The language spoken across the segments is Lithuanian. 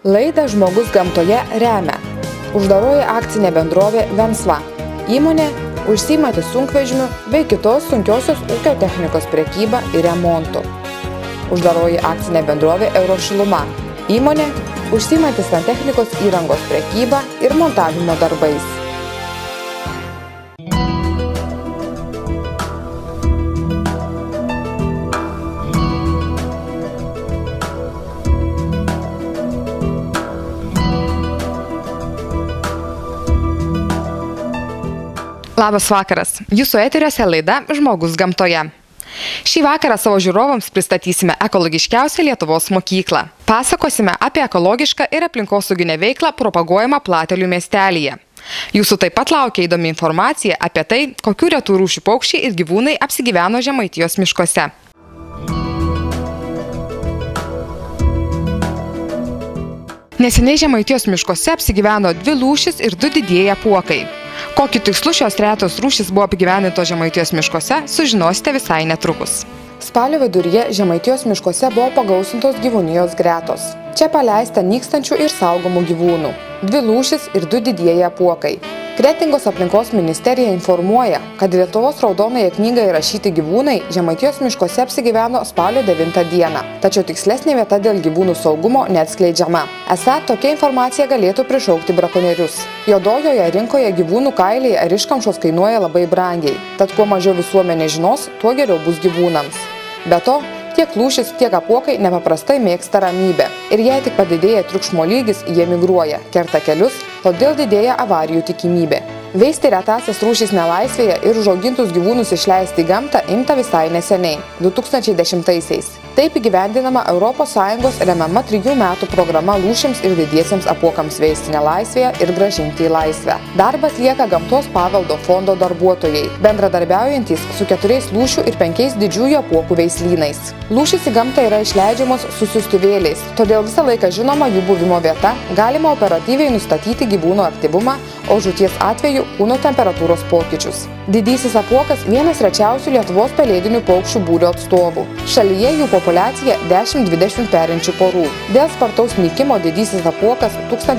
Laidą Žmogus gamtoje remia uždaroji akcinė bendrovė Vensva, įmonė užsiimanti sunkvežimių bei kitos sunkiosios ūkio technikos prekyba ir remontu. Uždaroji akcinė bendrovė Eurošiluma, įmonė užsiimanti santechnikos įrangos prekyba ir montavimo darbais. Labas vakaras. Jūsų eteriuose laida Žmogus gamtoje. Šį vakarą savo žiūrovams pristatysime ekologiškiausią Lietuvos mokyklą. Pasakosime apie ekologišką ir aplinkosauginę veiklą propaguojamą Platelių miestelyje. Jūsų taip pat laukia įdomi informacija apie tai, kokių retų rūšių paukščiai ir gyvūnai apsigyveno Žemaitijos miškuose. Neseniai Žemaitijos miškuose apsigyveno 2 lūšys ir 2 didieji apuokai. Kokiu tikslu šios retos rūšys buvo apgyvendintos Žemaitijos miškuose, sužinosite visai netrukus. Spalio viduryje Žemaitijos miškuose buvo pagausintos gyvūnijos gretos. Čia paleista nykstančių ir saugomų gyvūnų. 2 lūšys ir 2 didieji apuokai. Kretingos aplinkos ministerija informuoja, kad Lietuvos raudonąją knygą įrašyti gyvūnai Žemaitijos miškuose apsigyveno spalio 9 dieną, tačiau tikslesnė vieta dėl gyvūnų saugumo neatskleidžiama. Esą tokia informacija galėtų prišaukti brakonierius. Juodojoje rinkoje gyvūnų kailiai ar iškamšos kainuoja labai brangiai, tad kuo mažiau visuomenė žinos, tuo geriau bus gyvūnams. Be to, tiek lūšis, tiek apuokai nepaprastai mėgsta ramybę. Ir jei tik padidėja triukšmo lygis, jie migruoja, kerta kelius, todėl didėja avarijų tikimybė. Veisti retąsias rūšis nelaisvėje ir užaugintus gyvūnus išleisti į gamtą imta visai neseniai, 2010-aisiais. Taip įgyvendinama ES remiama 3 metų programa lūšims ir didiesiems apuokams veisti nelaisvėje ir grąžinti į laisvę. Darbą atlieka Gamtos paveldo fondo darbuotojai, bendradarbiaujantys su 4 lūšių ir 5 didžiųjų apuokų veislynais. Lūšys į gamtą yra išleidžiamos su siųstuvėliais, todėl visą laiką žinoma jų buvimo vieta, galima operatyviai nustatyti gyvūno aktyvumą, o žūties atveju kūno temperatūros pokyčius. Didysis apuokas vienas rečiausių Lietuvos pelėdinių paukščių būrio atstovų. Šalyje jų populiacija 10-20 perinčių porų. Dėl spartaus nykimo didysis apuokas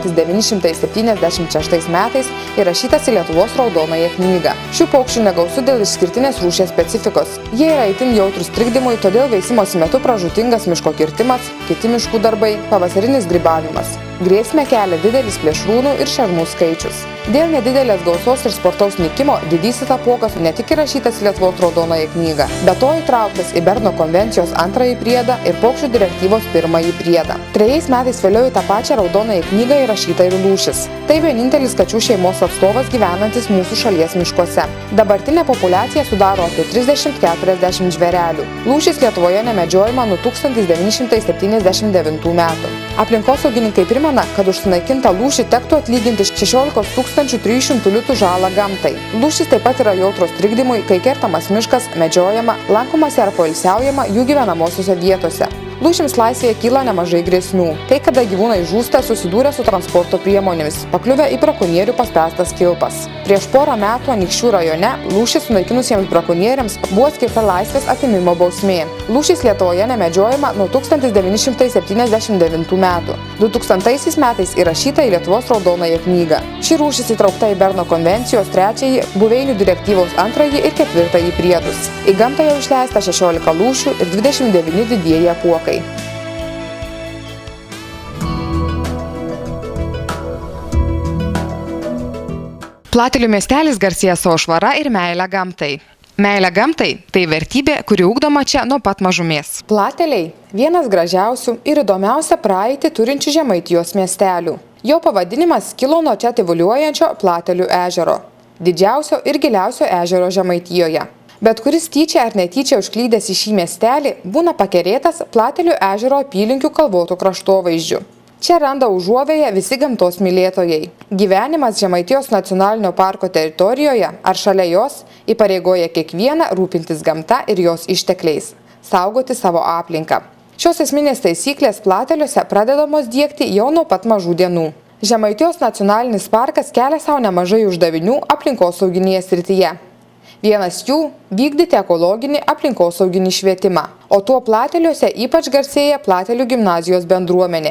1976 metais įrašytas į Lietuvos raudonąją knygą. Šių paukščių negausu dėl išskirtinės rūšies specifikos. Jie yra itin jautrūs trikdymui, todėl veisimosi metu pražūtingas miško kirtimas, kiti miškų darbai, pavasarinis grybavimas. Grėsmę kelia didelis plėšrūnų ir šernų skaičius. Dėl nedidelės gausos ir spartaus nykimo didysis apuokas ne tik įrašytas į Lietuvos raudonąją knygą, bet to įtrauktas į Berno konvencijos 2 priedą ir paukščių direktyvos 1 priedą. 3 metais vėliau į tą pačią raudonąją knygą įrašyta ir lūšis. Tai vienintelis kačių šeimos atstovas gyvenantis mūsų šalies miškuose. Dabartinė populiacija sudaro apie 30-40 žvėrelių. Lūšis Lietuvoje nemedžiojama nuo 1979 metų. Aplinkosaugininkai primena, kad už sunaikintą lūšį tektų atlyginti 16 300 litų žalą gamtai. Lūšys taip pat yra jautros trikdymui, kai kertamas miškas, medžiojama, lankomasi ar poilsiaujama jų gyvenamosiose vietose. Lūšims laisvėje kyla nemažai grėsmių. Kai kada gyvūnai žūsta susidūrę su transporto priemonėmis, pakliuvę į brakonierių paspęstas kilpas. Prieš porą metų Anykščių rajone lūšis sunaikinusiems brakonieriams buvo skirta laisvės atėmimo bausmė. Lūšis Lietuvoje nemedžiojama nuo 1979 metų. 2000 metais įrašyta į Lietuvos raudonąją knygą. Ši rūšis įtraukta į Berno konvencijos 3, buveinių direktyvos 2 ir 4 priedus. Į gamtą jau išleista 16 lūšių ir 29 didieji apuokai. Platelių miestelis garsėja savo švara ir meilę gamtai. Meilė gamtai – tai vertybė, kuri ugdoma čia nuo pat mažumės. Plateliai – vienas gražiausių ir įdomiausią praeitį turinčių Žemaitijos miestelių. Jo pavadinimas kilo nuo čia tyvuliuojančio Platelių ežero, didžiausio ir giliausio ežero Žemaitijoje. Bet kuris tyčia ar netyčia užklydęs į šį miestelį būna pakerėtas Platelių ežero apylinkių kalvotų kraštovaizdžių. Čia randa užuovėją visi gamtos mylėtojai. Gyvenimas Žemaitijos nacionalinio parko teritorijoje ar šalia jos įpareigoja kiekvieną rūpintis gamta ir jos ištekliais, saugoti savo aplinką. Šios esminės taisyklės Plateliuose pradedamos diegti jau nuo pat mažų dienų. Žemaitijos nacionalinis parkas kelia savo nemažai uždavinių aplinkosauginėje srityje. Vienas jų – vykdyti ekologinį aplinkosauginį švietimą, o tuo Plateliuose ypač garsėja Platelių gimnazijos bendruomenė.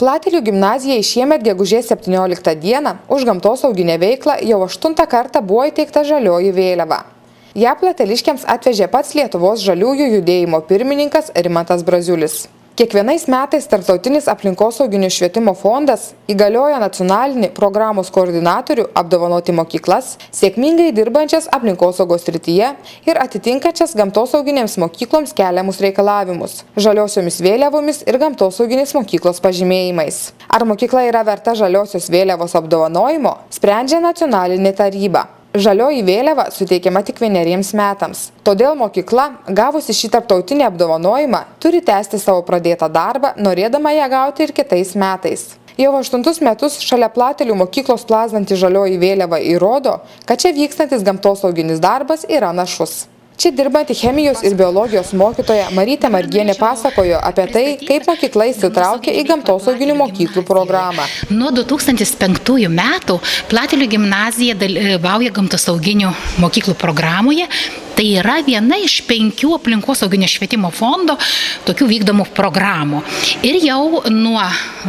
Platelių gimnazijai šiemet gegužės 17 dieną už gamtosauginę veiklą jau 8 kartą buvo įteikta žalioji vėliava. Ja plateliškiams atvežė pats Lietuvos žaliųjų judėjimo pirmininkas Rimantas Braziulis. Kiekvienais metais Tarptautinis aplinkosauginio švietimo fondas įgalioja nacionalinį programos koordinatorių apdovanoti mokyklas, sėkmingai dirbančias aplinkosaugos srityje ir atitinkančias gamtosauginėms mokykloms keliamus reikalavimus, žaliosiomis vėliavomis ir gamtosauginės mokyklos pažymėjimais. Ar mokykla yra verta žaliosios vėliavos apdovanojimo, sprendžia nacionalinė taryba. Žalioji vėliava suteikiama tik 1 metams. Todėl mokykla, gavusi šį tarptautinį apdovanojimą, turi tęsti savo pradėtą darbą, norėdama ją gauti ir kitais metais. Jau 8 metus šalia Platelių mokyklos plazdanti žalioji vėliava įrodo, kad čia vykstantis gamtosauginis darbas yra našus. Čia dirbanti chemijos ir biologijos mokytoja Marytė Margienė pasakojo apie tai, kaip mokykla įsitraukė į gamtosauginių mokyklų programą. Nuo 2005 metų Platelių gimnazija dalyvauja gamtosauginių mokyklų programoje. Tai yra viena iš 5 aplinkosauginio švietimo fondo tokių vykdomų programų. Ir jau nuo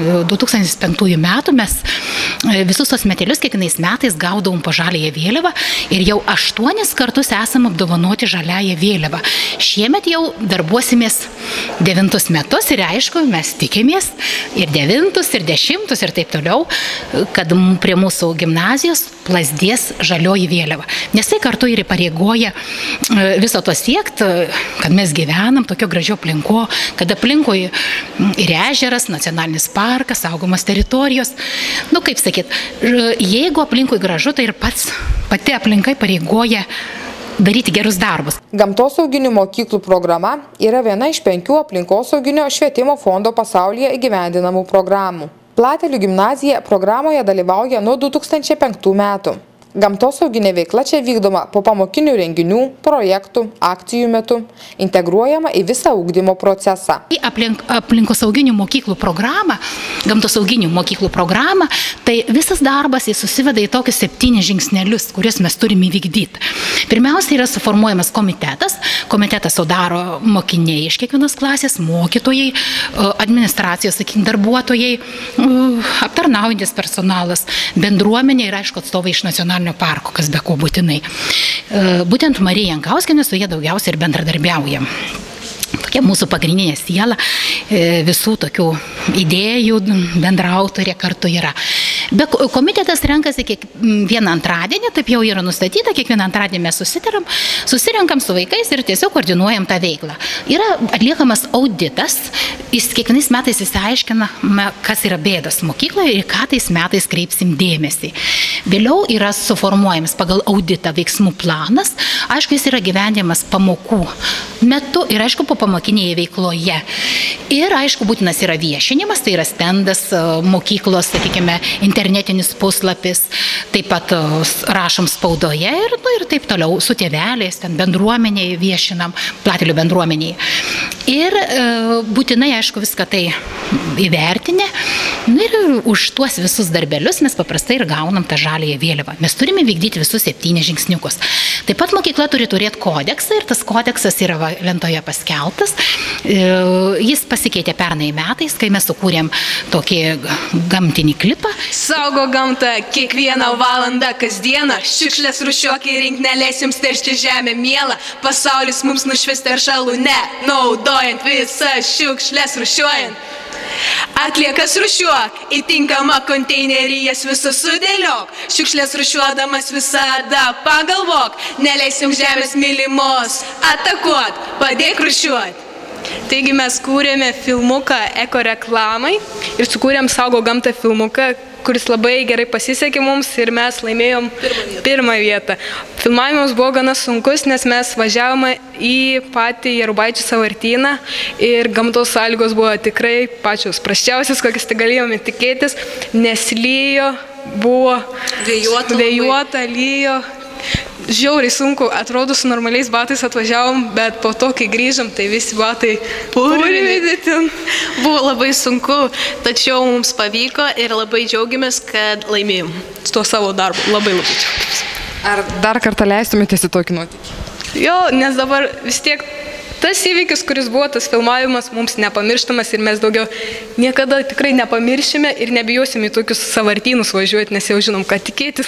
2005 metų mes visus tos metelius kiekvienais metais gaudavom po žaliąją vėliavą ir jau 8 kartus esam apdovanoti žaliąją vėliavą. Šiemet jau darbuosimės 9 metus ir aišku, mes tikimės ir 9, ir 10 ir taip toliau, kad prie mūsų gimnazijos plazdės žalioji vėliava. Nes tai kartu ir įpareigoja viso to siekti, kad mes gyvenam tokio gražio aplinko, kad aplinkoje ir ežeras, nacionalinis parkas, saugomos teritorijos. Nu, kaip sakyt, jeigu aplinkoje gražu, tai ir pati aplinka įpareigoja daryti gerus darbus. Gamtosauginių mokyklų programa yra viena iš 5 aplinkosauginio švietimo fondo pasaulyje įgyvendinamų programų. Platelių gimnazija programoje dalyvauja nuo 2005 metų. Gamtosauginė veikla čia vykdoma po pamokinių renginių, projektų, akcijų metu, integruojama į visą ugdymo procesą. Į aplinkosauginių mokyklų programą, gamtosauginių mokyklų programą, tai visas darbas susiveda į tokius 7 žingsnelius, kuriuos mes turime įvykdyti. Pirmiausia yra suformuojamas komitetas. Komitetą sudaro mokiniai iš kiekvienos klasės, mokytojai, administracijos, sakykime, darbuotojai, aptarnaujantis personalas, bendruomenė ir aišku atstovai iš nacionalinio parko, kas be ko būtinai. Būtent Marija Jankauskienė su jie daugiausiai ir bendradarbiaujam. Tokia mūsų pagrindinė siela, visų tokių idėjų bendraautorė kartu yra. Bet komitetas renkasi kiekvieną antradienį, taip jau yra nustatyta, kiekvieną antradienį mes susirenkam su vaikais ir tiesiog koordinuojam tą veiklą. Yra atliekamas auditas, kiekvienais metais išsiaiškiname, kas yra bėdos mokykloje ir ką tais metais kreipsim dėmesį. Vėliau yra suformuojamas pagal auditą veiksmų planas, aišku, jis yra gyvendimas pamokų metu ir aišku, po pamokinėje veikloje. Ir aišku, būtinas yra viešinimas, tai yra stendas mokyklos, sakykime, internetinis puslapis, taip pat rašom spaudoje ir taip toliau su tėveliais, ten bendruomenėje viešinam, Platelių bendruomenėje. Ir būtinai, aišku, viską tai įvertinę. Ir už tuos visus darbelius mes paprastai ir gaunam tą žaliąją vėliavą. Mes turime vykdyti visus 7 žingsniukus. Taip pat mokykla turi turėti kodeksą ir tas kodeksas yra lentoje paskelbtas. Jis pasikeitė pernai metais, kai mes sukūrėm tokį gamtinį klipą. Saugo gamtą kiekvieną valandą kasdieną, šiukšlės rūšiuok ir rink, neleis jums teršti žemę mielą, pasaulis mums nušvis teršalų ne, naudojant visas šiukšlės rūšiuojant. Atliekas rūšiuok, į tinkamą konteinerį jas visas sudėliok, šiukšlės rūšiuodamas visada pagalvok, neleis jums žemės mylimos atakuot, padėk rūšiuot. Taigi mes kūrėme filmuką eko reklamai ir sukūrėm Saugo gamtą filmuką, kuris labai gerai pasisekė mums ir mes laimėjom pirmą vietą. Filmavimas buvo gana sunkus, nes mes važiavome į patį Jarubaičių sąvartyną ir gamtos sąlygos buvo tikrai pačios prasčiausias, kokias tai galėjome tikėtis, nes lyjo, buvo vėjuota, lyjo. Žiauriai sunku, atrodo su normaliais batais atvažiavom, bet po to, kai grįžom, tai visi batai purvini. Buvo labai sunku, tačiau mums pavyko ir labai džiaugiamės, kad laimėjom. Su tuo savo darbu labai džiaugiamės. Ar dar kartą leistumėtės į tokį nuotykį? Jo, nes dabar vis tiek tas įvykis, kuris buvo tas filmavimas, mums nepamirštamas ir mes daugiau niekada tikrai nepamiršime ir nebijosime į tokius sąvartynus važiuoti, nes jau žinom, ką tikėtis.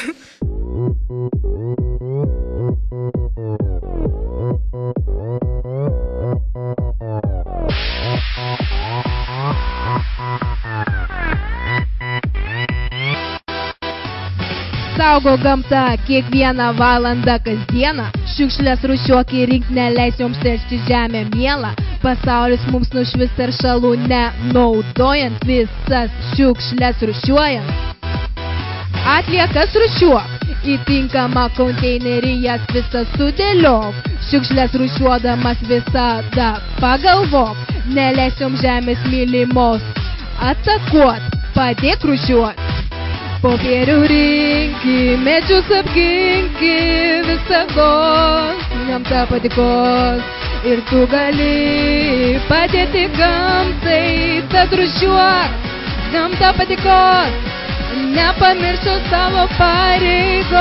Saugo gamtą kiekvieną valandą kasdieną, šiukšlės rūšiuok ir rink, neleis joms teršti žemę mielą. Pasaulis mums nušvis teršalų nenaudojant, visas šiukšlės rūšiuojant. Atliekas rūšiuok, į tinkamą konteinerį jas visas sudėliok. Šiukšlės rūšiuodamas visada pagalvok, neleis joms žemės mylimos atakuot, padėk rūšiuot. Popierių rinki, medžius apginki, visagos, gamta patikos ir tu gali padėti gamtai, tad rūšiuok, gamta patikos, nepamiršau savo pareigos.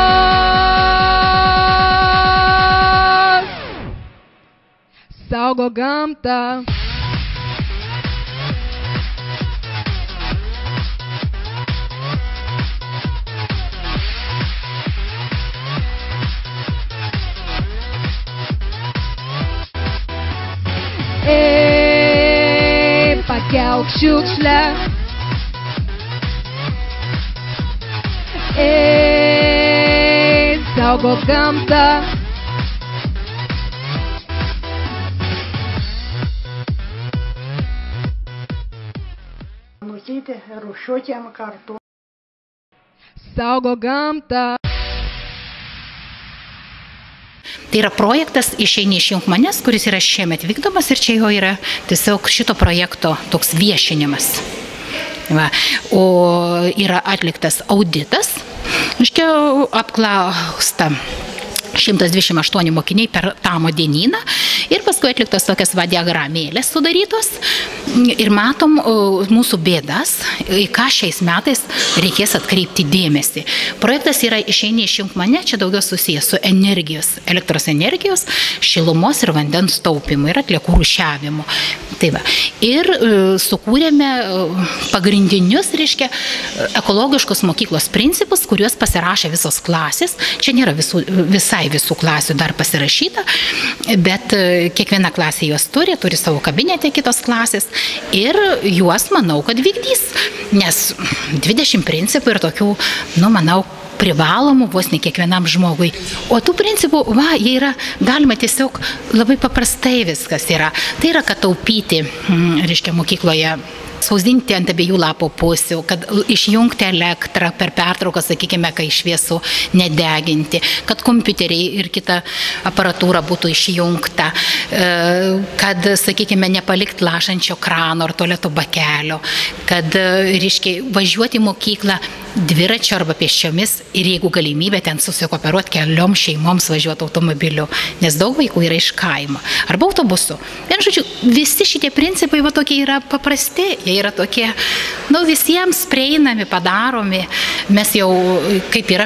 Saugo gamtą. Pakelk šiukšlę. Saugok gamtą. Matyti, rūšiuotėm kartu. Saugo gamtą. Tai yra projektas Išeini išjunk manęs, kuris yra šiemet vykdomas ir čia jo yra tiesiog šito projekto toks viešinimas. Va. O yra atliktas auditas, apklausta 128 mokiniai per tamo dienyną ir paskui atliktas tokias diagramėlės sudarytos ir matom mūsų bėdas, į ką šiais metais reikės atkreipti dėmesį. Projektas yra Išeini išjunk mane, čia daugiau susijęs su energijos, elektros energijos, šilumos ir vandens taupimu ir atliekų rūšiavimu. Tai va. Ir sukūrėme pagrindinius, ekologiškos mokyklos principus, kuriuos pasirašė visos klasės. Čia nėra visų klasių dar pasirašyta, bet kiekviena klasė juos turi savo kabinete kitos klasės ir juos, manau, kad vykdys, nes 20 principų ir tokių, manau, privalomų vos ne kiekvienam žmogui. O tų principų, jie yra, galima tiesiog labai paprastai viskas yra. Tai yra, kad taupyti, mokykloje, spausdinti ant abiejų lapo pusių, kad išjungti elektrą per pertrauką, sakykime, kai šviesų nedeginti, kad kompiuteriai ir kita aparatūra būtų išjungta, kad, sakykime, nepalikti lašančio krano ar tualeto bakelio, kad, važiuoti į mokyklą dviračio arba pėsčiomis ir jeigu galimybė ten susikooperuoti keliom šeimoms važiuoti automobiliu, nes daug vaikų yra iš kaimo, arba autobusu. Vien žodžiu, visi šitie principai tokie yra paprasti, jie yra tokie, visiems prieinami, padaromi. Mes jau, kaip yra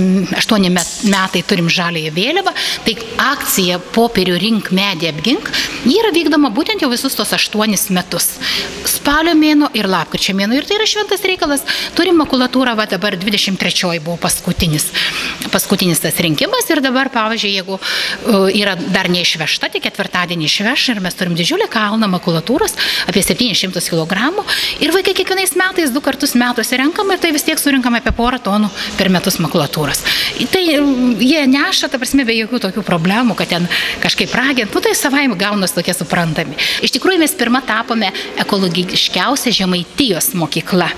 8 metai turim žaliąją vėliavą, tai akcija Popierių rink, medį apgink, ji yra vykdoma būtent jau visus tos 8 metus. Spalio mėnuo ir lapkričio mėnuo. Ir tai yra šventas reikalas. Turim makulatūrą, dabar 23 buvo paskutinis tas rinkimas ir dabar, pavyzdžiui, jeigu yra dar neišvežta, tai ketvirtadienį išveš ir mes turim didžiulį kalną makulatūros, apie 700 kg ir vaikai kiekvienais metais 2 kartus metuose renkama ir tai vis tiek surinkama apie 1 tonų per metus makulatūros. Tai jie neša, ta prasme, be jokių tokių problemų, kad ten kažkaip ragint, tai savaime gaunas tokie suprantami. Iš tikrųjų, mes pirmą tapome ekologiškiausia Žemaitijos mokykla.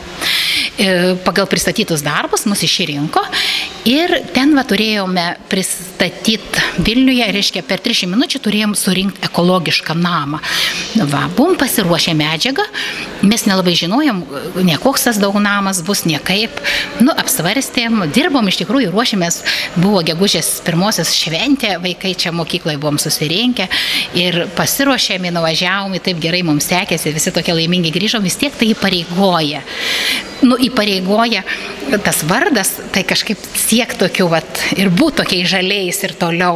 Pagal pristatytus darbus mus išrinko ir ten turėjome pristatyti Vilniuje, per 30 minučių turėjom surinkti ekologišką namą. Buvom pasiruošę medžiagą, mes nelabai žinojom, ne koks tas daug namas bus, niekaip, apsvarstėm, dirbom, iš tikrųjų ruošėmės, buvo gegužės 1 šventė, vaikai čia mokykloje buvom susirinkę ir pasiruošėme, nuvažiavom, taip gerai mums sekėsi, visi tokie laimingi grįžom, vis tiek tai įpareigoja. Įpareigoja tas vardas, tai kažkaip siek tokių ir būt tokiais žaliais ir toliau.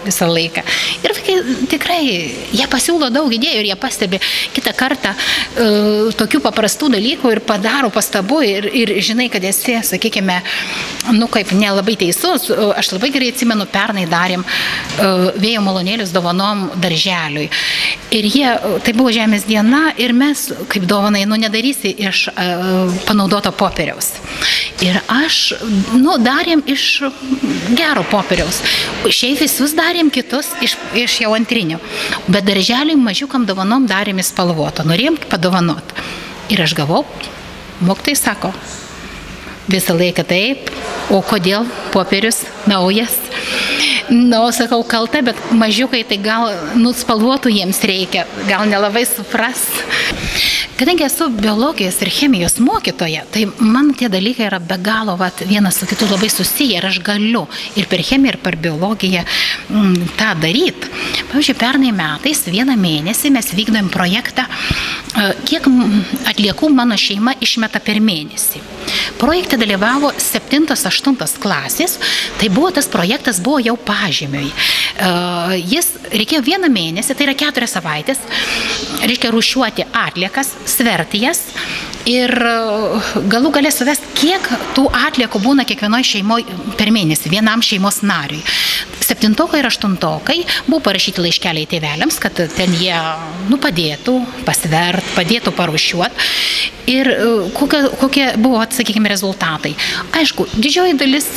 visą laiką. Ir vaikai tikrai, jie pasiūlo daug idėjų ir jie pastebi kitą kartą tokių paprastų dalykų ir padaro pastabų ir žinai, kad esi, sakykime, kaip nelabai teisus. Aš labai gerai atsimenu, pernai darėm vėjo malūnėlius dovanom darželiui. Ir tai buvo Žemės diena ir mes, kaip dovanai, nedarysi iš panaudoto popieriaus. Ir aš, darėm iš gero popieriaus. Šiaip visus darėm kitus iš jau antrinių. Bet darželiui mažiukam dovanom darėm spalvoto. Norėjom padovanot. Ir aš gavau, mokytojai sako, visą laiką taip, o kodėl popierius naujas? Sakau, kalta, bet mažiukai tai gal spalvotų jiems reikia, gal nelabai supras. Kadangi esu biologijos ir chemijos mokytoja, tai man tie dalykai yra be galo vienas su kitu labai susiję ir aš galiu ir per chemiją, ir per biologiją tą daryti. Pavyzdžiui, pernai metais vieną mėnesį mes vykdėm projektą, kiek atliekų mano šeima išmeta per mėnesį. Projekte dalyvavo 7-8 klasės, tai tas projektas buvo jau pažymiui. Jis reikėjo vieną mėnesį, tai yra 4 savaitės, reikia rūšiuoti atliekas, sverti jas ir galų galę suvesti, kiek tų atliekų būna kiekvienoje šeimoje per mėnesį, vienam šeimos nariui. 7-okai ir 8-okai buvo parašyti laiškeliai tėveliams, kad ten jie padėtų pasvert, padėtų parūšiuoti. Ir kokie buvo, sakykime, rezultatai. Aišku, didžioji dalis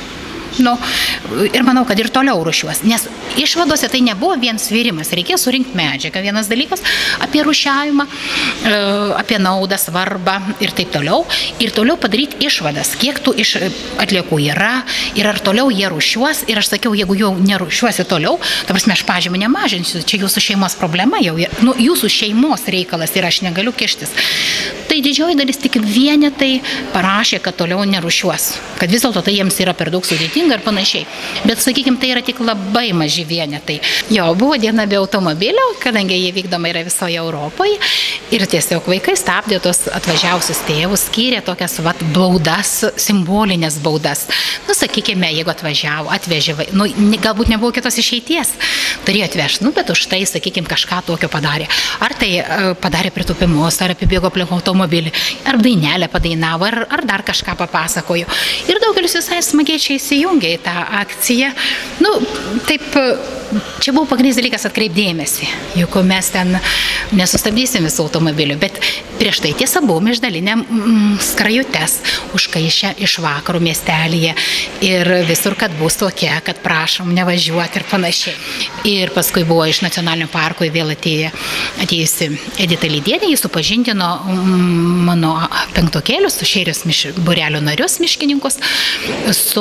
ir manau, kad ir toliau rūšiuos, nes išvadose tai nebuvo vien svirimas, reikėjo surinkti medžiagą, vienas dalykas apie rūšiavimą, apie naudą, svarbą ir taip toliau, ir toliau padaryti išvadas, kiek tų atliekų yra ir ar toliau jie rūšiuos, ir aš sakiau, jeigu jau nerūšiuosi toliau, ta prasme, aš pažymį nemažinsiu, čia jūsų šeimos problema, jūsų šeimos reikalas ir aš negaliu kištis. Tai didžioji dalis tik vienetai parašė, kad toliau nerūšiuos, kad vis dėlto tai jiems yra per daug sudėtinga ir panašiai. Bet, sakykime, tai yra tik labai maži vienetai. Buvo diena be automobilio, kadangi jie vykdoma yra visoje Europoje ir tiesiog vaikai stabdė tos atvažiausius tėvus, skyrė tokias baudas, simbolinės baudas. Sakykime, jeigu atvežė, galbūt nebuvo kitos išeities, turėjo atvežti, bet už tai, sakykime, kažką tokio padarė. Ar tai padarė pritūpimus, ar apibėgo aplink automobilį, ar dainelę padainavo, ar dar kažką papasakojo. Ir daugelis visai smagiai čia įsijungė į tą akciją. Taip, čia buvo pagrindinis dalykas atkreipdėmėsi, juk mes ten nesustabdysim visų automobilių, bet prieš tai tiesa buvom išdalinę skrajutes užkaišę iš vakarų miestelyje ir visur, kad bus tokia, kad prašom nevažiuoti ir panašiai. Ir paskui buvo iš nacionalinio parko vėl atėjusi Edita Lydienė, jis supažindino mano penktokėlius, su šeirijos būrelio narius miškininkus, su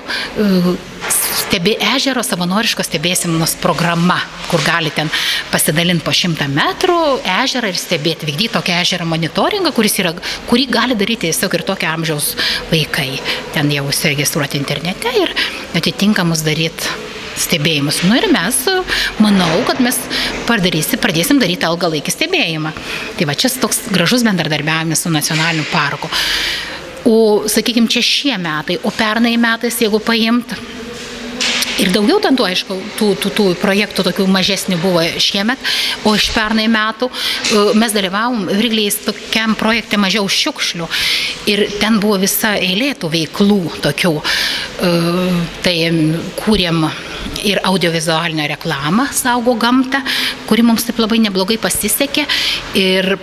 ežero savanoriškos stebėsenos programa, kur gali ten pasidalinti po 100 metrų ežerą ir stebėti, vykdyti tokią ežerą monitoringą, kurį gali daryti tiesiog ir tokio amžiaus vaikai. Ten jau užsiregistruoti internete ir atitinkamus daryti stebėjimus. Ir mes, manau, kad mes pradėsim daryti ilgalaikį stebėjimą. Tai čia toks gražus bendradarbiavimas su nacionaliniu parku. O, sakykime, čia šie metai, o pernai metais, jeigu paimt, ir daugiau ten aišku, tų projektų tokių mažesnių buvo šiemet, o iš pernai metų mes dalyvavom Vrygliais tokiam projekte mažiau šiukšlių ir ten buvo visa eilė tų veiklų tokių. Tai kūrėm ir audiovizualinę reklamą Saugo gamtą, kuri mums taip labai neblogai pasisekė ir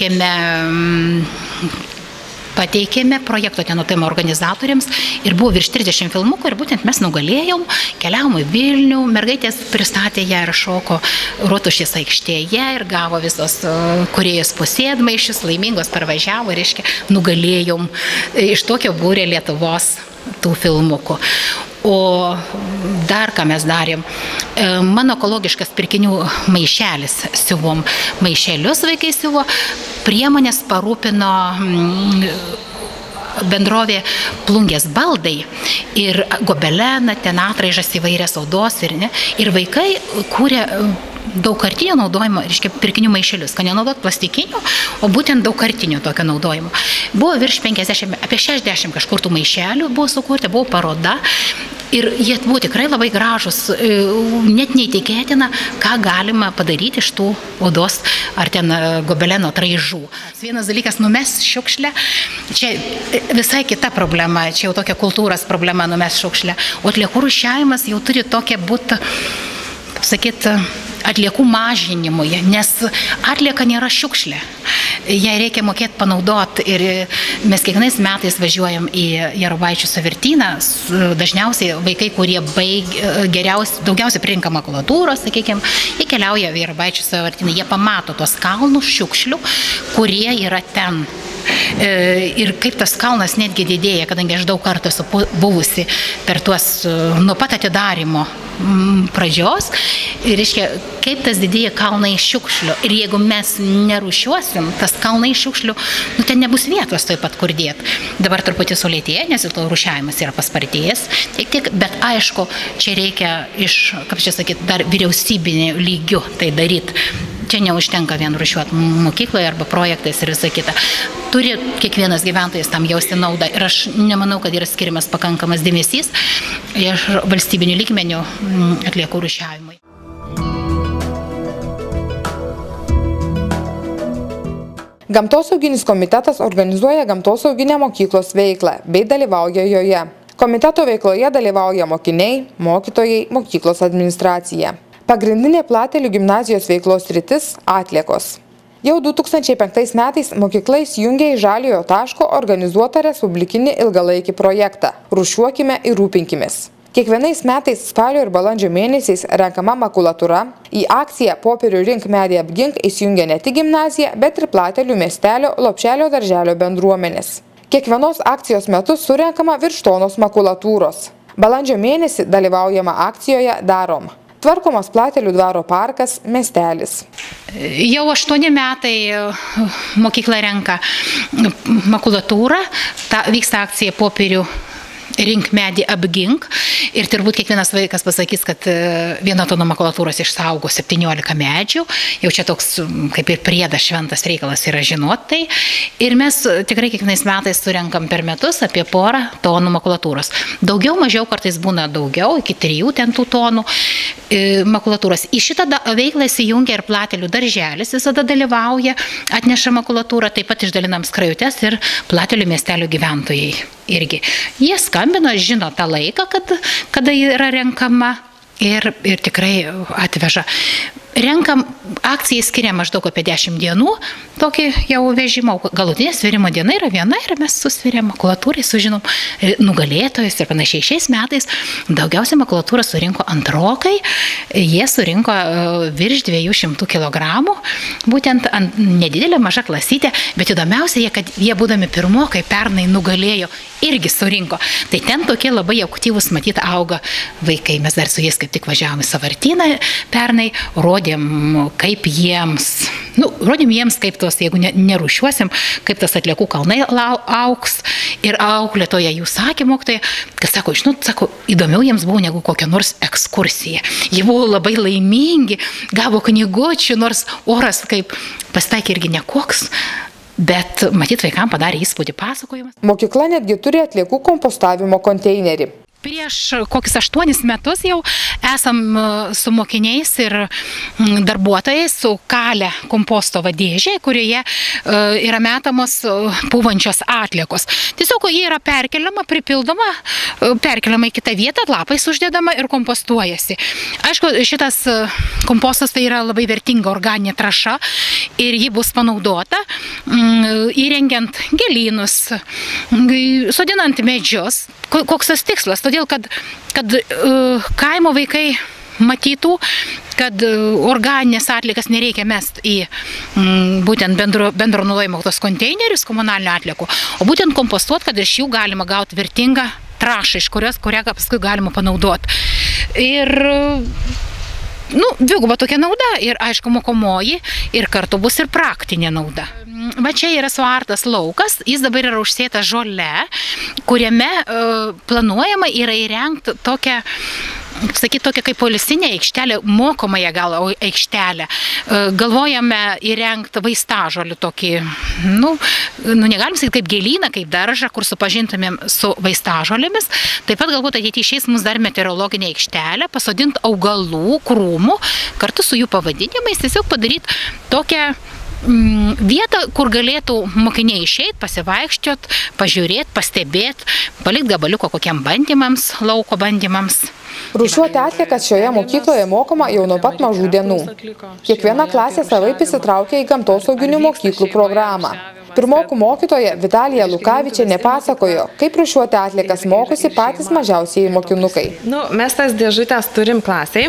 pateikėme projekto tenotimo organizatoriams ir buvo virš 30 filmukų ir būtent mes nugalėjom, keliavom į Vilnių, mergaitės pristatė ją ir šoko Rotušės aikštėje ir gavo visos kūrėjos posėdmaišius, laimingos parvažiavo ir nugalėjom iš tokio būrė Lietuvos tų filmukų. O dar ką mes darėm, mano ekologiškas pirkinių maišelis siuvom, maišelius vaikai siuvo, priemonės parūpino bendrovė Plungės baldai ir gobeleną, ten atraižas įvairias audos ir vaikai kūrė daugkartinio naudojimo, pirkinių maišelius, kad nenaudot plastikinių, o būtent daugkartinio tokio naudojimo. Buvo virš 50, apie 60 kažkur tų maišelių buvo sukurta, buvo paroda Ir jie buvo tikrai labai gražus, net neįtikėtina, ką galima padaryti iš tų odos ar ten gobeleno traižų. Vienas dalykas, numes šiukšlę, čia visai kita problema, čia jau tokia kultūros problema, numes šiukšlę, o atliekų rūšiavimas jau turi tokia būti, kaip sakyt, atliekų mažinimui, nes atlieka nėra šiukšlė. Jai reikia mokėti panaudoti ir mes kiekvienais metais važiuojam į Jerubaičių sąvartyną, dažniausiai vaikai, kurie daugiausiai prirenka makulatūros, sakykime, jie keliauja į Jerubaičių sąvartyną, jie pamato tos kalnus šiukšlių, kurie yra ten. Ir kaip tas kalnas netgi didėja, kadangi aš daug kartų esu buvusi per tuos nuo pat atidarimo pradžios, ir reiškia, kaip tas didėja kalnai šiukšlių. Ir jeigu mes nerūšiuosim, tas kalnai šiukšlių, ten nebus vietos taip pat kur dėti. Dabar truputį sulėtėja, nes to rūšiavimas yra paspartėjęs, bet aišku, čia reikia kaip čia sakyti, dar vyriausybinį lygių tai daryti. Čia neužtenka vien rūšiuoti mokykloje arba projektais ir visą kitą. Turi kiekvienas gyventojas tam jausti naudą. Ir aš nemanau, kad yra skiriamas pakankamas dėmesys iš valstybinių lygmenių atliekų rūšiavimui. Gamtosauginis komitetas organizuoja gamtosauginę mokyklos veiklą bei dalyvauja joje. Komiteto veikloje dalyvauja mokiniai, mokytojai, mokyklos administracija. Pagrindinė Platelių gimnazijos veiklos sritis – atliekos. Jau 2005 metais mokykla įsijungė į Žaliojo taško organizuotą respublikinį ilgalaikį projektą „Rūšiuokime ir rūpinkimės“. Kiekvienais metais spalio ir balandžio mėnesiais renkama makulatūra, į akciją Popierių rink medį apgink įsijungia ne tik gimnazija, bet ir Platelių miestelio Lopšelio darželio bendruomenės. Kiekvienos akcijos metu surenkama virš tonos makulatūros. Balandžio mėnesį dalyvaujama akcijoje Darom. Tvarkomas Platelių dvaro parkas, miestelis. Jau 8 metai mokykla renka makulatūrą, vyksta akcija Popierių rink medį apgink ir turbūt kiekvienas vaikas pasakys, kad 1 tona makulatūros išsaugo 17 medžių, jau čia toks kaip ir priedas šventas reikalas yra žinot tai. Ir mes tikrai kiekvienais metais surenkam per metus apie 1 tonų makulatūros. Daugiau, mažiau, kartais būna daugiau, iki 3 ten tų tonų makulatūros. Į šitą veiklą įsijungia ir Platelių darželis, visada dalyvauja, atneša makulatūrą, taip pat išdalinam skrajutes ir Platelių miestelio gyventojai irgi. Jie skambino, žino tą laiką, kada yra renkama ir tikrai atveža. Renkam, akcijai skiria maždaug apie 10 dienų, tokį jau vežimo, galutinė svėrimo diena yra viena ir mes susvėrėm makulatūrai, sužinom nugalėtojus ir panašiai. Šiais metais daugiausiai makulatūrą surinko antrokai, jie surinko virš 200 kg, būtent nedidelė maža klasytė, bet įdomiausia, kad jie būdami pirmokai pernai nugalėjo, irgi surinko. Tai ten tokie labai aktyvūs, matyt, auga vaikai. Mes dar su jais kaip tik važiavome į sąvartyną pernai, rodėm, kaip jiems, rodėm jiems, kaip tos, jeigu nerūšiuosim, kaip tas atliekų kalnai auks. Ir auklėtoja jų sakė, mokytoja, kad sako, sako, įdomiau jiems buvo negu kokia nors ekskursija. Jie buvo labai laimingi, gavo knygučių, nors oras kaip pasitaikė irgi nekoks. Bet matyt, vaikams padarė įspūdį pasakojimas. Mokykla netgi turi atliekų kompostavimo konteinerį. Prieš kokius 8 metus jau esam su mokiniais ir darbuotojais sukalę komposto dėžę, kurioje yra metamos pūvančios atliekos. Tiesiog jie yra perkeliama, pripildoma, perkeliama į kitą vietą, lapais uždedama ir kompostuojasi. Aišku, šitas kompostas tai yra labai vertinga organinė trąša ir ji bus panaudota įrengiant gėlynus, sodinant medžius. Koks tas tikslas? Todėl, kad kaimo vaikai matytų, kad organinės atliekas nereikia mest į būtent bendro naudojimo tos konteinerius komunalinių atliekų, o būtent kompostuoti, kad iš jų galima gauti vertingą trąšą, iš kurią paskui galima panaudoti. Ir dviguba tokia nauda ir aišku mokomoji ir kartu bus ir praktinė nauda. Va čia yra suartas laukas, jis dabar yra užsėtas žole, kuriame planuojama yra įrengti tokią sakyti, tokia kaip polisinė aikštelė, mokomąją gal aikštelę. Galvojame įrengti vaistažolį tokį, negalim sakyti kaip gėlyną, kaip daržą, kur supažintumėm su vaistažolėmis. Taip pat galbūt ateityje išeis mums dar meteorologinė aikštelė, pasodinti augalų, krūmų, kartu su jų pavadinimais, tiesiog padaryti tokią vietą, kur galėtų mokiniai išeiti, pasivaikščiot, pažiūrėti, pastebėti, palikti gabaliuko kokiam bandymams, lauko bandymams. Rūšiuoti atliekas šioje mokykloje mokoma jau nuo pat mažų dienų. Kiekviena klasė savaip įsitraukia į gamtosauginių mokyklų programą. Pirmokų mokytoja Vitalija Lukavičienė pasakojo, kaip rūšiuoti atliekas mokosi patys mažiausieji mokinukai. Mes tas dėžutės turim klasiai,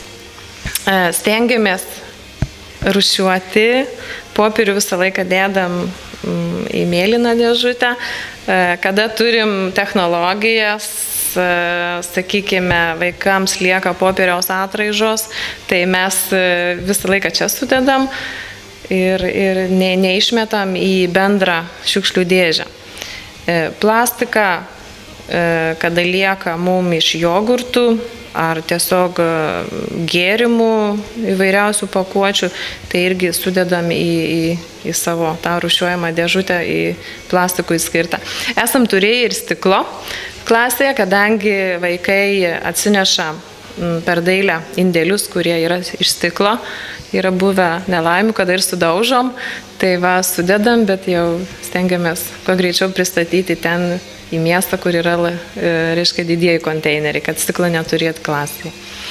stengiamės rūšiuoti, popierių visą laiką dėdam į mėlyną dėžutę, kada turim technologijas, sakykime, vaikams lieka popieriaus atraižos, tai mes visą laiką čia sudedam ir neišmetam į bendrą šiukšlių dėžę. Plastiką, kada lieka mum iš jogurtų, ar tiesiog gėrimų įvairiausių pakuočių, tai irgi sudedam į savo tą rūšiuojamą dėžutę, į plastikui skirtą. Esam turėję ir stiklo klasėje, kadangi vaikai atsineša per dailę indėlius, kurie yra iš stiklo, yra buvę nelaimių, kada ir sudaužom, tai sudedam, bet jau stengiamės kuo greičiau pristatyti ten į miestą, kur yra, reiškia, didieji konteineriai, kad stiklą neturėt klasėje.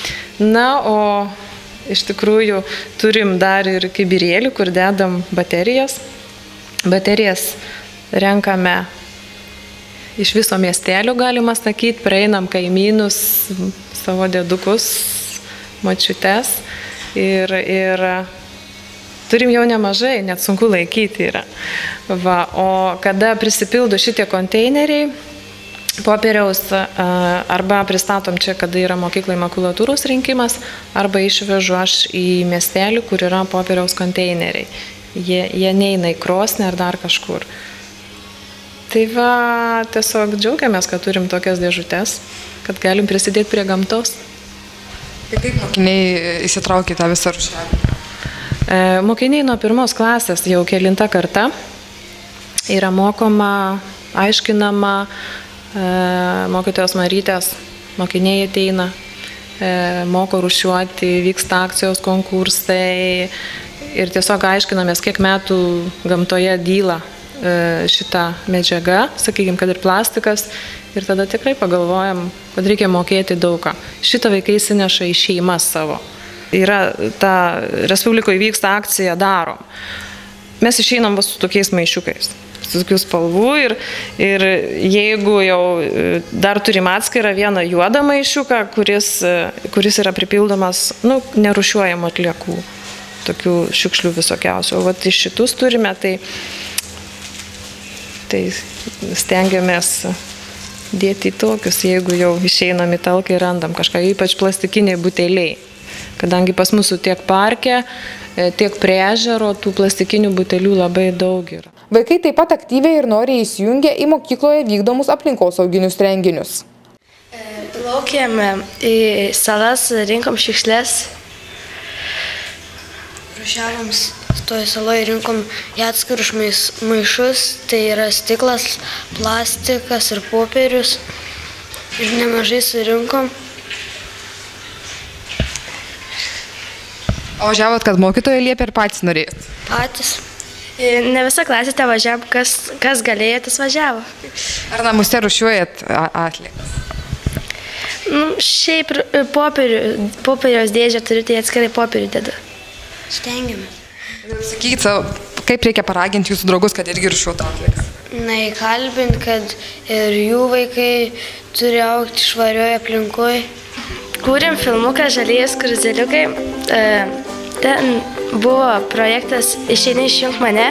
O iš tikrųjų turim dar ir kibirėlį, kur dedam baterijas. Baterijas renkame iš viso miestelio, galima sakyti, praeinam kaimynus, savo dėdukus, močiutes ir turim jau nemažai, net sunku laikyti yra. O kada prisipildo šitie konteineriai popieriaus, arba pristatom čia, kada yra mokyklai makulatūros rinkimas, arba išvežu aš į miestelį, kur yra popieriaus konteineriai. Jie neina į krosnį ar dar kažkur. Tai tiesiog džiaugiamės, kad turim tokias dėžutes, kad galim prisidėti prie gamtos. Tai kaip mokiniai įsitraukia tą visą rūšiavimą? Mokiniai nuo pirmos klasės jau kelinta karta yra mokoma, aiškinama, mokytojos Marytės mokiniai ateina, moko rūšiuoti, vyksta akcijos, konkursai ir tiesiog aiškinamės, kiek metų gamtoje dyla šitą medžiagą, sakykime, kad ir plastikas, ir tada tikrai pagalvojam, kad reikia mokėti daugą. Šitą vaikai įsineša į šeimas savo. Yra Respublikoje vyksta akcija Darom. Mes išeinam su tokiais maišiukais, su tokių spalvų ir jeigu jau dar turim atskirą vieną juodą maišiuką, kuris yra pripildomas nerūšiuojamų atliekų, tokių šiukšlių visokiausių. O iš šitus turime, tai stengiamės dėti į tokius, jeigu jau išeinam į talką ir randam kažką, ypač plastikiniai buteliai. Kadangi pas mūsų tiek parke, tiek prie ežero, tų plastikinių butelių labai daug yra. Vaikai taip pat aktyviai ir noriai įsijungia į mokykloje vykdomus aplinkosauginius renginius. Plaukėme į salas, rinkom šiukšles. Rūšiavom toje saloje, rinkom į atskirus maišus, tai yra stiklas, plastikas ir popierius. Ir nemažai surinkom. O važiavot, kad mokytojai liepė ir patys norėjot? Patys. Ne visą klasę te važiavam, kas galėjo, tas važiavo. Ar namuose rūšiuojat atliekas? Šiaip popieriaus dėžę turiu, tai atskirai popierių dedu. Stengiamės. Sakykit savo, kaip reikia paraginti jūsų draugus, kad irgi rūšiuotų atliekas? Įkalbint, kad ir jų vaikai turi augti švarioje aplinkoje. Kūrėm filmuką Žalieji skruzdėliukai. Ten buvo projektas Išeini išjunk mane.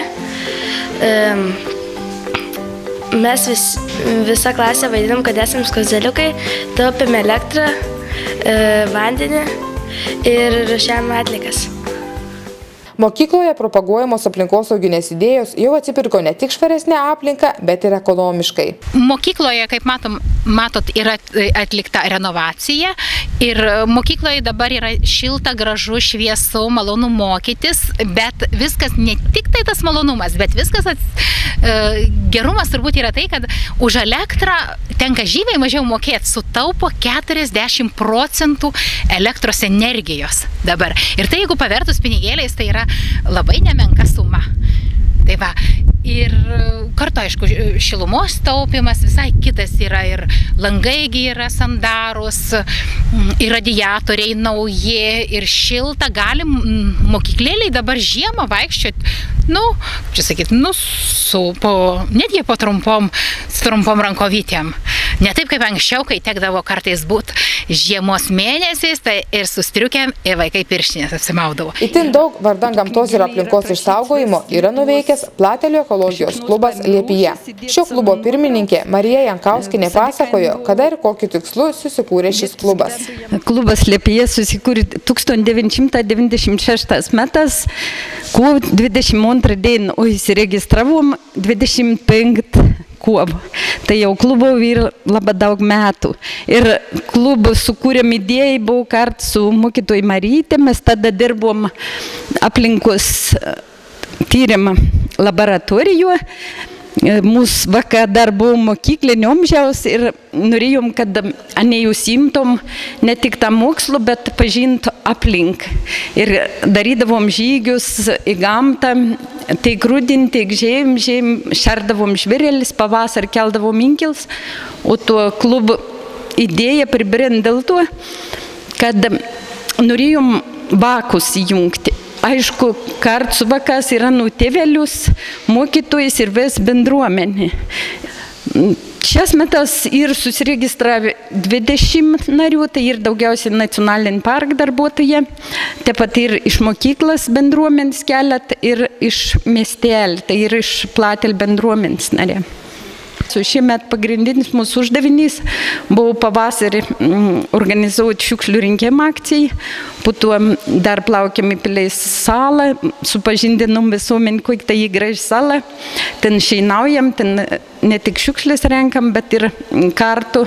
Mes visą klasę vaidinam, kad esam skruzdėliukai, taupėm elektrą, vandenį ir rūšiavome atliekas. Mokykloje propaguojamos aplinkosauginės idėjos jau atsipirko ne tik švaresnę aplinką, bet ir ekonomiškai. Mokykloje, kaip matot, yra atlikta renovacija ir mokykloje dabar yra šilta, gražu, šviesu, malonu mokytis, bet viskas ne tik tai tas malonumas, bet viskas gerumas turbūt yra tai, kad už elektrą tenka žymiai mažiau mokėti, sutaupo 40% elektros energijos dabar. Ir tai, jeigu pavertus pinigėliais, tai yra labai nemenka suma. Tai va, ir kartu, aišku, šilumos taupimas visai kitas yra, ir langai yra sandarūs, ir radiatoriai nauji, ir šilta, galim mokyklėliai dabar žiemą vaikščioti, netgi po trumpom rankovytėm. Ne taip kaip anksčiau, kai tekdavo kartais būti žiemos mėnesiais, tai ir su striukėm ir vaikai pirštinės apsimaudavo. Itin daug vardan gamtos ir aplinkos išsaugojimo yra nuveikęs Platelių ekologijos klubas Liepyje. Šio klubo pirmininkė Marija Jankauskienė pasakojo, kada ir kokiu tikslu susikūrė šis klubas. Klubas Liepyje susikūrė 1996 metais, kovo 22 dieną, o įsiregistravom 25 kovo. Tai jau klubo vyr labai daug metų. Ir klubų sukūrėm idėjai buvo kartu su mokytoju Marytė, mes tada dirbom aplinkos tyrimą laboratorijoje. Mūsų vakar dar buvo mokyklinio amžiaus ir norėjom, kad neužsiimtom ne tik tą mokslu, bet pažintų aplink. Ir darydavom žygius į gamtą, tiek rudenį, tiek žiemą, šerdavom žvėrelis, pavasarį keldavom inkilus, o tuo klubo idėja pribrendo dėl to, kad norėjom vakus įjungti. Aišku, kartu su vakas yra tėvelius, mokytojais ir vis bendruomenė. Šias metas ir susiregistravę 20 narių, tai ir daugiausiai nacionalinį parką darbuotojai, taip pat ir iš mokyklas bendruomenės kelet ir iš miestelį, tai ir iš Platelių bendruomenės narė. Šiemet pagrindinis mūsų uždavinys buvo pavasarį organizuoti šiukšlių rinkimą akcijai, po to dar plaukėm į Pilies salą, supažindinom visuomenį, kokia tai graži sala, ten šeinaujam, ten ne tik šiukšlės renkam, bet ir kartu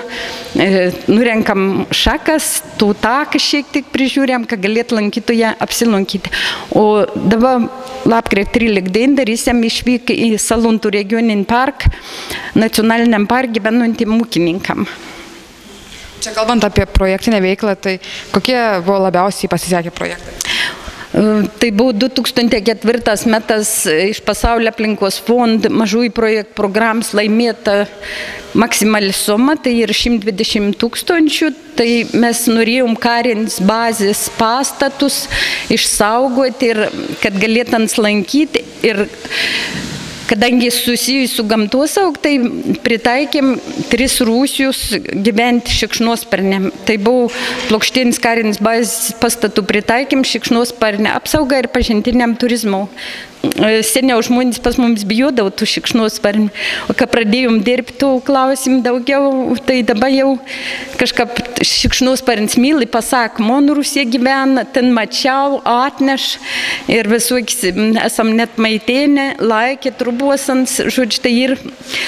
nurenkam šakas, tų taką šiek tiek prižiūrėm, kad galėtų lankytoje apsilankyti. O dabar lapkričio 13 dieną darysim išvykę į Saluntų regioninį parką, nacionaliniam parke gyvenantiem ūkininkam. Čia kalbant apie projektinę veiklą, tai kokie buvo labiausiai pasisekę projektai? Tai buvo 2004 metas iš Pasaulio aplinkos fondo mažųjų projektų programos laimėta maksimali suma, tai ir 120 000, tai mes norėjom karins bazės pastatus išsaugoti ir kad galėtant lankyti ir kadangi susijus su gamtosaug, tai pritaikėm 3 rūšius gyventi šikšnosparniam. Tai buvo plokštinis karinis bazės pastatų pritaikėm šikšnosparnę apsaugą ir pažintiniam turizmui. Seniau žmonės pas mums bijodavo tų šikšnosparnių, o kai pradėjom dirbti, klausim daugiau, tai dabar jau kažkaip šikšnosparnis myli, pasak, mon Rusija gyvena, ten mačiau, atneš ir visokius esam net maitėnė, laikė, trubosans, žodžiu, tai ir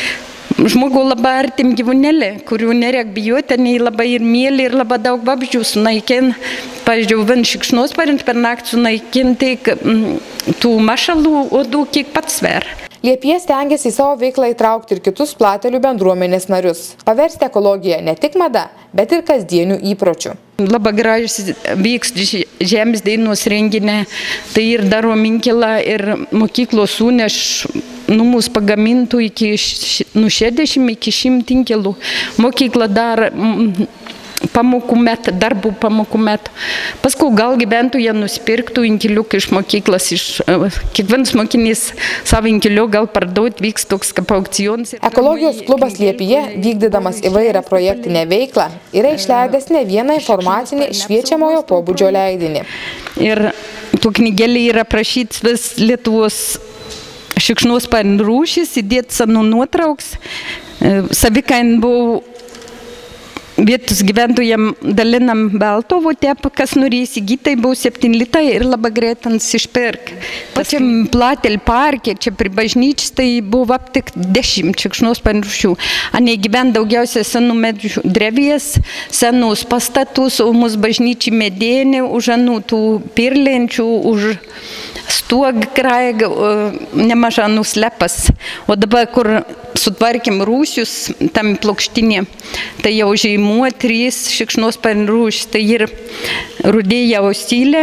žmogų labai artim gyvūnėlė, kurių nereik bijoti, nei labai ir mėly, ir labai daug vabzdžių sunaikin. Pavyzdžiui, vien šikšnosparnis per naktį sunaikinti tų mašalų odų kiek pats sver. Liepyje stengiasi į savo veiklą įtraukti ir kitus Platelių bendruomenės narius. Paversti ekologiją ne tik mada, bet ir kasdienių įpročių. Labai gražiai vyks žemės dienos renginė, tai ir darom inkilą ir mokyklos suneš mūsų pagamintų iki 60 iki 100 inkilų. Mokykla dar pamokų metų, darbų pamokų metų. Paskui gal gyventojai nusipirktų inkiliuką iš mokyklas, kiekvienas mokinys savo inkiliu gal parduot, vyks toks kaip aukcionas. Ekologijos klubas Liepyje, vykdydamas įvairią projektinę veiklą, yra išleidęs ne vieną informacinį šviečiamojo pobūdžio leidinį. Ir tų knygelį yra prašyts vis Lietuvos šikšnosparnių rūšys, įdėt senų nuotrauks. Savikain buvo vietos gyventojam dalinam Beltovo tepą, kas norėjo įsigyti, tai buvo 7 litai ir labai greitans išpirk. Pačiam Platel parke, čia prie bažnyčios, tai buvo aptik 10 šikšnosparnių rūšių. Ane gyven daugiausia senų medžių drevės, senus pastatus, o mūsų bažnyčiai medėnė, už anų tų pirlenčių, už stuog kraig, nemaža nuslepas. O dabar, kur sutvarkėm rūšius, tam plokštinė, tai jau žymuo 3 šikšnosparnių rūšys, tai ir rudėja osylė,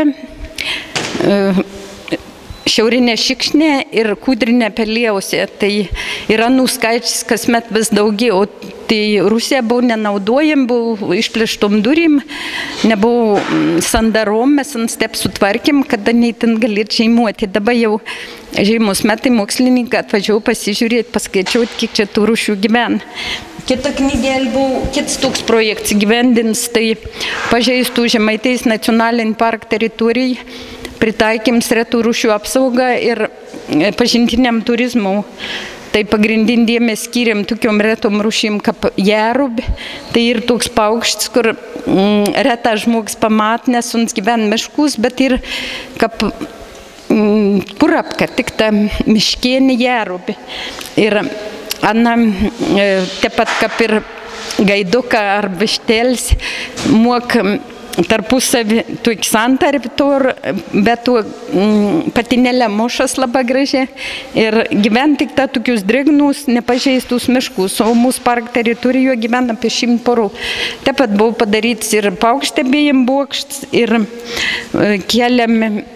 šiaurinė šikšnė ir kūdrinė pelėjausė. Tai yra nuskaičius kasmet vis daugiau. Tai Rusija buvo nenaudojam, buvo išplėštom durim, nebuvo sandarom, mes ant step sutvarkėm, kada neįtin galėt žymuoti. Dabar jau žymus metai mokslininkai atvažiavo pasižiūrėti, paskaičiuoti, kiek čia tų rūšių gyvena. Kita knygėlė buvo, kitas toks projektas gyvendins, tai pažeistų Žemaitijos nacionalinį parką teritorijai, pritaikėm retų rūšių apsaugą ir pažintiniam turizmui. Tai pagrindinį dėmesį skiriam tokiom retom rūšim kaip jerubė. Tai ir toks paukštis, kur retas žmogus pamat, nes jis gyvena miškus, bet ir kaip kurapka, tik ta miškienė jerubė. Ir taip pat kaip ir gaiduka ar vištelis mok tarpusavį tų santarpį, bet patinėlė mošas labai gražiai ir gyvena tik ta tokius drėgnus, nepažeistus miškus, o mūsų parko teritorijoje gyvena apie 100 porų. Taip pat buvo padarytas ir paukštebėjim bokštas ir keliami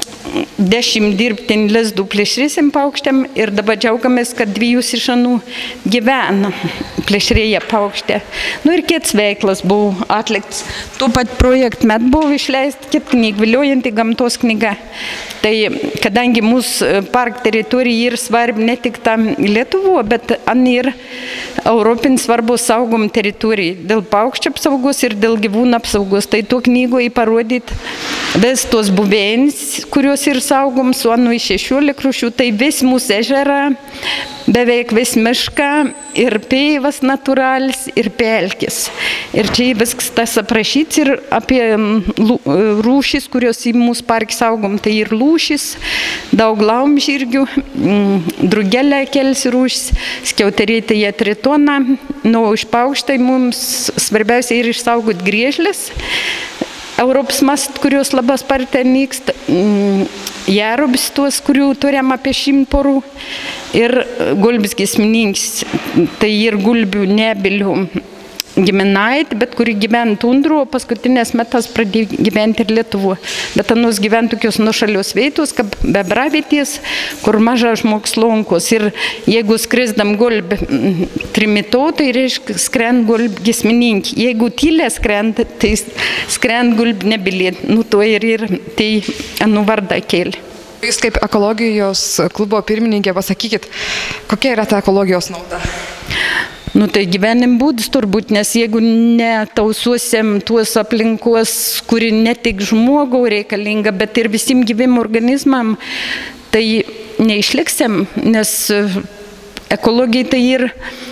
10 dirbtinių lizdų plėšrėsim paukštėm ir dabar džiaugiamės, kad 2 iš anų gyvena plėšrėje paukštė. Nu ir kitas veiklas buvo atliktas. Tuo pat projektu met buvo išleista kita knyga, viliojanti gamtos knyga. Tai kadangi mūsų parko teritorija yra svarbi ne tik tam Lietuvo, bet ir Europin svarbos saugom teritorijai dėl paukščio apsaugos ir dėl gyvūnų apsaugos. Tai tuo knygoje parodyt vis tos buveinės, kurios ir saugom su iš 16 rūšių, tai vis mūsų ežerą, beveik vis mišką ir pievas natūralis ir pelkės. Ir čia viskas tas aprašyts ir apie rūšis, kurios į mūsų parką saugom, tai ir lūšis, daug laumžirgių, drugelė kelsi rūšis, skiauterėtė jie tritona, nu iš paukštai mums svarbiausia ir išsaugot griežlės. Europos mast, kurios labai sparčiai nyksta, jerubis tuos, kurių turim apie 100 porų, ir gulbis giesmininkis, tai ir gulbių nebilių giminaitė, bet kuri gyvena tundru, o paskutinės metas pradėjo gyventi ir Lietuvo. Bet anus gyvena tokios nuošalios vietos, kaip bebravietės, kur maža žmogus lankos. Ir jeigu skrisdam gulbį trimito, tai reiškia skrend gulbį giesmininkį. Jeigu tylė skrend, tai skrend gulbį nebilė. Nu to ir tai anų vardą kėlė. Jūs kaip ekologijos klubo pirmininkė pasakykit, kokia yra ta ekologijos nauda? Nu tai gyvenim būdas turbūt, nes jeigu netausuosim tuos aplinkos, kuri ne tik žmogau reikalinga, bet ir visim gyvim organizmam, tai neišliksim, nes ekologija tai ir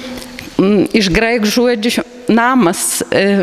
iš graikų žodžių namas,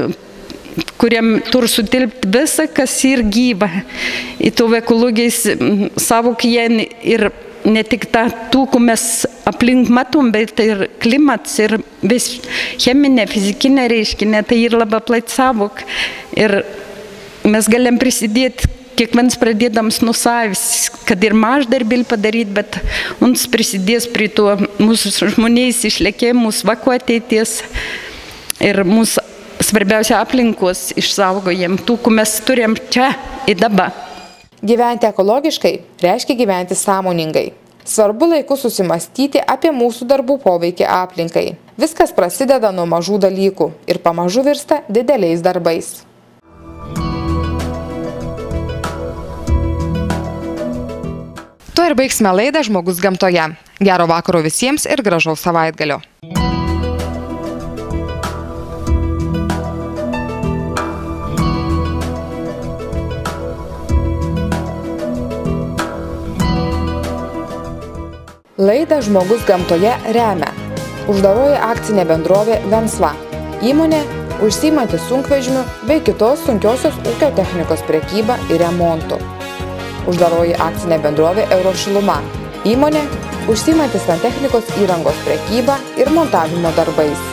kuriam turi sutilpti visą, kas ir gyva. Į to ekologijos savokai ir ne tik tą tų, ko mes aplink matom, bet ir klimats, ir vis cheminė, fizikinė reiškinė, tai ir labai plati savok. Ir mes galim prisidėti, kiekvienas pradėdams nuo savęs, kad ir maždarbį padaryti, bet mums prisidės prie to mūsų žmonės išlėkėjimo, mūsų vaiko ateities ir mūsų svarbiausia aplinkos išsaugojim, tų, ko mes turim čia ir dabar. Gyventi ekologiškai reiškia gyventi sąmoningai. Svarbu laiku susimastyti apie mūsų darbų poveikį aplinkai. Viskas prasideda nuo mažų dalykų ir pamažu virsta dideliais darbais. Tuo ir baigsime laidą Žmogus gamtoje. Gero vakaro visiems ir gražaus savaitgalio. Laidą Žmogus gamtoje remia uždaroji akcinė bendrovė Vensva, įmonė, užsiimanti sunkvežimių bei kitos sunkiosios ūkio technikos prekyba ir remontu. Uždaroji akcinė bendrovė Eurošiluma. Įmonė užsiimanti santechnikos įrangos prekyba ir montavimo darbais.